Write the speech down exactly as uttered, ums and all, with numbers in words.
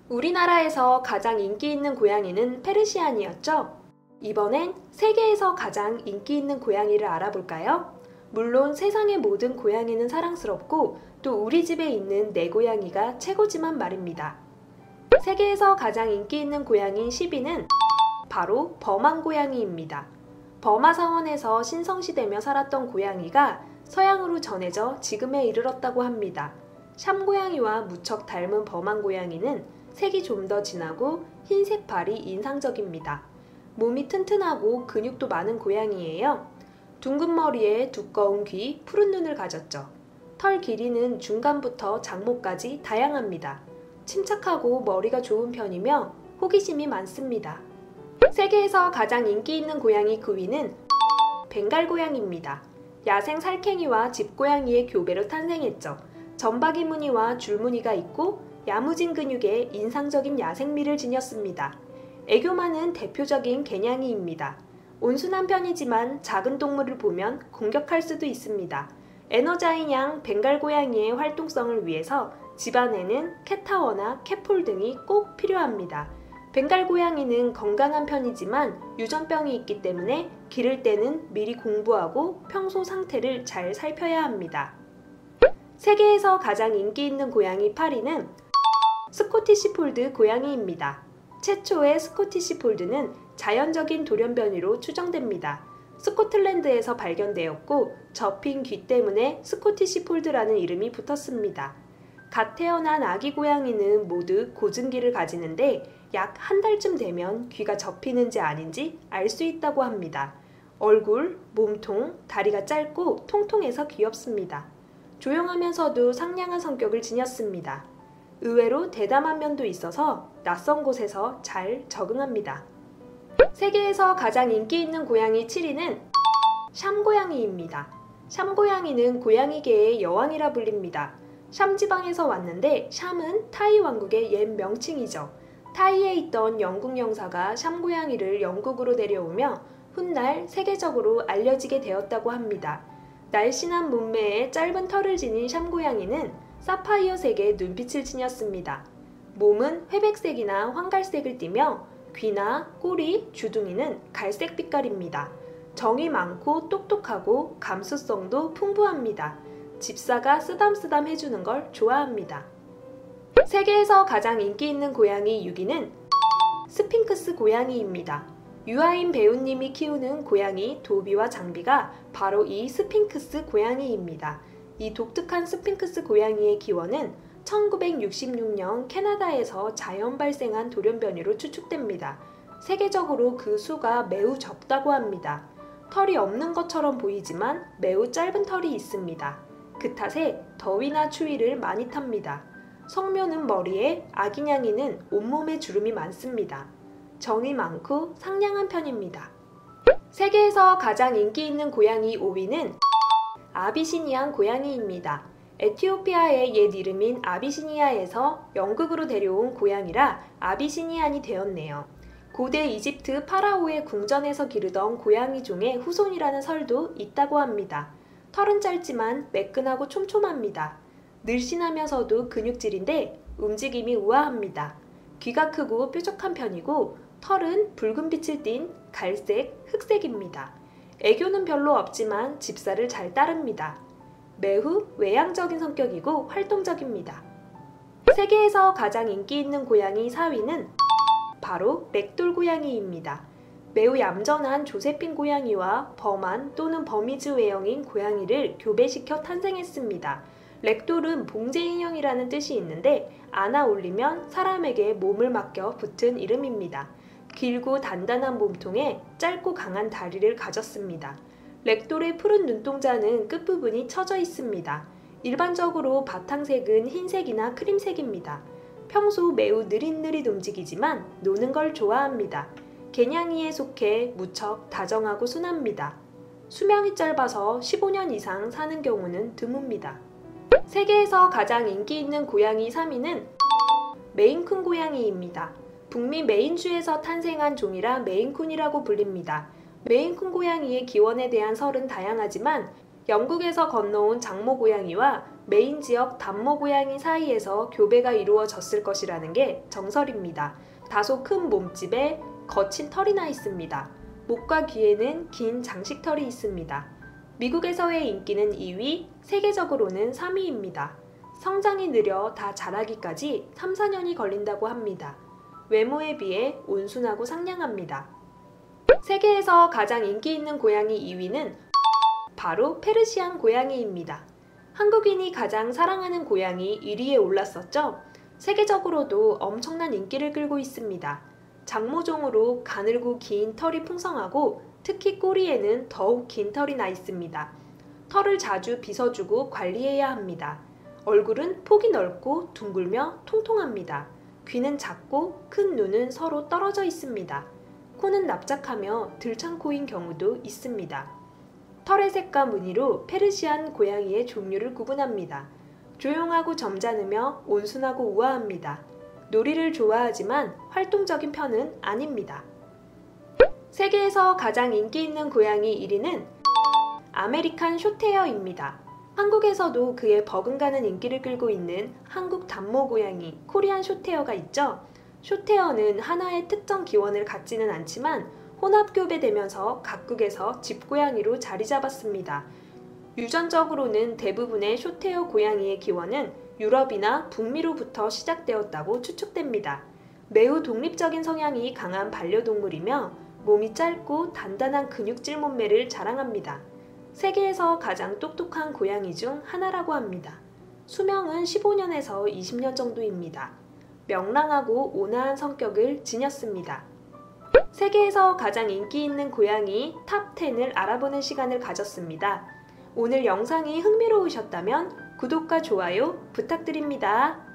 우리나라에서 가장 인기 있는 고양이는 페르시안이었죠? 이번엔 세계에서 가장 인기 있는 고양이를 알아볼까요? 물론 세상의 모든 고양이는 사랑스럽고 또 우리 집에 있는 내 고양이가 최고지만 말입니다. 세계에서 가장 인기 있는 고양이 십 위는 바로 버만 고양이입니다. 버마 사원에서 신성시되며 살았던 고양이가 서양으로 전해져 지금에 이르렀다고 합니다. 샴 고양이와 무척 닮은 버만 고양이는 색이 좀 더 진하고 흰색 발이 인상적입니다. 몸이 튼튼하고 근육도 많은 고양이예요. 둥근 머리에 두꺼운 귀, 푸른 눈을 가졌죠. 털 길이는 중간부터 장모까지 다양합니다. 침착하고 머리가 좋은 편이며 호기심이 많습니다. 세계에서 가장 인기 있는 고양이 구 위는 벵갈 고양이입니다. 야생 살쾡이와 집고양이의 교배로 탄생했죠. 점박이 무늬와 줄무늬가 있고 야무진 근육에 인상적인 야생미를 지녔습니다. 애교 많은 대표적인 개냥이입니다. 온순한 편이지만 작은 동물을 보면 공격할 수도 있습니다. 에너자인 양 벵갈 고양이의 활동성을 위해서 집안에는 캣타워나 캣폴 등이 꼭 필요합니다. 벵갈 고양이는 건강한 편이지만 유전병이 있기 때문에 기를 때는 미리 공부하고 평소 상태를 잘 살펴야 합니다. 세계에서 가장 인기 있는 고양이 팔 위는 스코티시 폴드 고양이입니다. 최초의 스코티시 폴드는 자연적인 돌연변이로 추정됩니다. 스코틀랜드에서 발견되었고 접힌 귀 때문에 스코티시 폴드라는 이름이 붙었습니다. 갓 태어난 아기 고양이는 모두 고증기를 가지는데 약 한 달쯤 되면 귀가 접히는지 아닌지 알 수 있다고 합니다. 얼굴, 몸통, 다리가 짧고 통통해서 귀엽습니다. 조용하면서도 상냥한 성격을 지녔습니다. 의외로 대담한 면도 있어서 낯선 곳에서 잘 적응합니다. 세계에서 가장 인기 있는 고양이 칠 위는 샴 고양이입니다. 샴 고양이는 고양이계의 여왕이라 불립니다. 샴 지방에서 왔는데 샴은 타이 왕국의 옛 명칭이죠. 타이에 있던 영국 영사가 샴 고양이를 영국으로 데려오며 훗날 세계적으로 알려지게 되었다고 합니다. 날씬한 몸매에 짧은 털을 지닌 샴 고양이는 사파이어색의 눈빛을 지녔습니다. 몸은 회백색이나 황갈색을 띠며 귀나 꼬리, 주둥이는 갈색 빛깔입니다. 정이 많고 똑똑하고 감수성도 풍부합니다. 집사가 쓰담쓰담 해주는 걸 좋아합니다. 세계에서 가장 인기 있는 고양이 육 위는 스핑크스 고양이입니다. 유아인 배우님이 키우는 고양이 도비와 장비가 바로 이 스핑크스 고양이입니다. 이 독특한 스핑크스 고양이의 기원은 천구백육십육 년 캐나다에서 자연 발생한 돌연변이로 추측됩니다. 세계적으로 그 수가 매우 적다고 합니다. 털이 없는 것처럼 보이지만 매우 짧은 털이 있습니다. 그 탓에 더위나 추위를 많이 탑니다. 성묘는 머리에, 아기냥이는 온몸에 주름이 많습니다. 정이 많고 상냥한 편입니다. 세계에서 가장 인기 있는 고양이 오 위는 아비시니안 고양이입니다. 에티오피아의 옛 이름인 아비시니아에서 영국으로 데려온 고양이라 아비시니안이 되었네요. 고대 이집트 파라오의 궁전에서 기르던 고양이 종의 후손이라는 설도 있다고 합니다. 털은 짧지만 매끈하고 촘촘합니다. 늘씬하면서도 근육질인데 움직임이 우아합니다. 귀가 크고 뾰족한 편이고 털은 붉은 빛을 띤 갈색, 흑색입니다. 애교는 별로 없지만 집사를 잘 따릅니다. 매우 외향적인 성격이고 활동적입니다. 세계에서 가장 인기 있는 고양이 사 위는 바로 렉돌 고양이입니다. 매우 얌전한 조세핀 고양이와 버만 또는 버미즈 외형인 고양이를 교배시켜 탄생했습니다. 렉돌은 봉제 인형이라는 뜻이 있는데 안아 올리면 사람에게 몸을 맡겨 붙은 이름입니다. 길고 단단한 몸통에 짧고 강한 다리를 가졌습니다. 렉돌의 푸른 눈동자는 끝부분이 처져 있습니다. 일반적으로 바탕색은 흰색이나 크림색입니다. 평소 매우 느릿느릿 움직이지만 노는 걸 좋아합니다. 개냥이에 속해 무척 다정하고 순합니다. 수명이 짧아서 십오 년 이상 사는 경우는 드뭅니다. 세계에서 가장 인기 있는 고양이 삼 위는 메인쿤 고양이입니다. 북미 메인주에서 탄생한 종이라 메인쿤이라고 불립니다. 메인쿤 고양이의 기원에 대한 설은 다양하지만 영국에서 건너온 장모 고양이와 메인 지역 단모 고양이 사이에서 교배가 이루어졌을 것이라는 게 정설입니다. 다소 큰 몸집에 거친 털이 나 있습니다. 목과 귀에는 긴 장식털이 있습니다. 미국에서의 인기는 이 위, 세계적으로는 삼 위입니다. 성장이 느려 다 자라기까지 삼, 사 년이 걸린다고 합니다. 외모에 비해 온순하고 상냥합니다. 세계에서 가장 인기 있는 고양이 이 위는 바로 페르시안 고양이입니다. 한국인이 가장 사랑하는 고양이 일 위에 올랐었죠? 세계적으로도 엄청난 인기를 끌고 있습니다. 장모종으로 가늘고 긴 털이 풍성하고 특히 꼬리에는 더욱 긴 털이 나 있습니다. 털을 자주 빗어주고 관리해야 합니다. 얼굴은 폭이 넓고 둥글며 통통합니다. 귀는 작고 큰 눈은 서로 떨어져 있습니다. 코는 납작하며 들창코인 경우도 있습니다. 털의 색과 무늬로 페르시안 고양이의 종류를 구분합니다. 조용하고 점잖으며 온순하고 우아합니다. 놀이를 좋아하지만 활동적인 편은 아닙니다. 세계에서 가장 인기 있는 고양이 일 위는 아메리칸 숏헤어입니다. 한국에서도 그의 버금가는 인기를 끌고 있는 한국 단모 고양이 코리안 숏헤어가 있죠. 숏헤어는 하나의 특정 기원을 갖지는 않지만 혼합교배되면서 각국에서 집고양이로 자리 잡았습니다. 유전적으로는 대부분의 숏헤어 고양이의 기원은 유럽이나 북미로부터 시작되었다고 추측됩니다. 매우 독립적인 성향이 강한 반려동물이며 몸이 짧고 단단한 근육질 몸매를 자랑합니다. 세계에서 가장 똑똑한 고양이 중 하나라고 합니다. 수명은 십오 년에서 이십 년 정도입니다. 명랑하고 온화한 성격을 지녔습니다. 세계에서 가장 인기 있는 고양이 탑 텐을 알아보는 시간을 가졌습니다. 오늘 영상이 흥미로우셨다면 구독과 좋아요 부탁드립니다.